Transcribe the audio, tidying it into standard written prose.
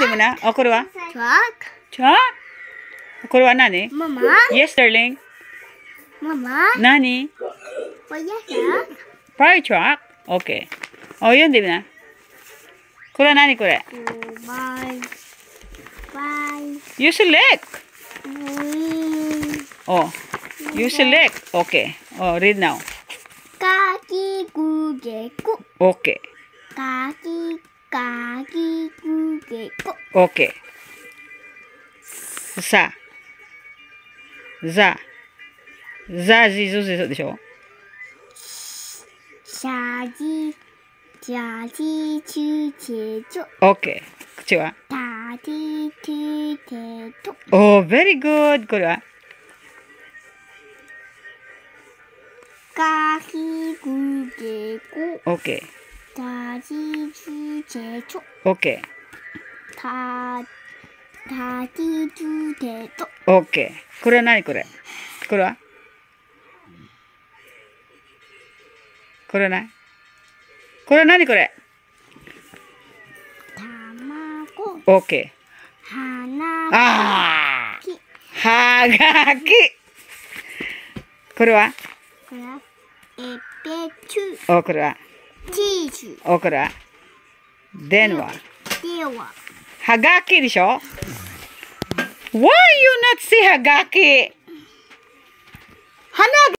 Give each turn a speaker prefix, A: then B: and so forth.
A: もな。あ、これは
B: truck,
A: チャーこれは何
B: mama,
A: ?Yes, darling.
B: mama,
A: 何
B: fire truck,
A: ?Fire truck? OK。お、読んでみな。これは何これ
B: bye, bye,
A: ?You select.
B: wing,
A: お、You select. OK。お、read now.
B: kaki gugeku,
A: OK。
B: kaki, kaki gugeku,
A: OK。さ、ザ、ザジズズでしょ
B: shaji, jaji, chu, che, chu,
A: ?OK。口は
B: ta, ti, ti, te, to,
A: お、very good。これは
B: kaki gugeku,
A: ?OK。
B: jaji, chu, che, chu,
A: OK。
B: ta, ta, ti, tu, te, to,
A: OK。これは何これこれはこれは何これは何これ
B: tamago,
A: ?OK。
B: hana,
A: あ
B: き、
A: あはがきこれは
B: これはエペチ
A: お、これは
B: ュ、チーズ、
A: お、これは電話
B: では、
A: はがきでしょ Why you not say はがき花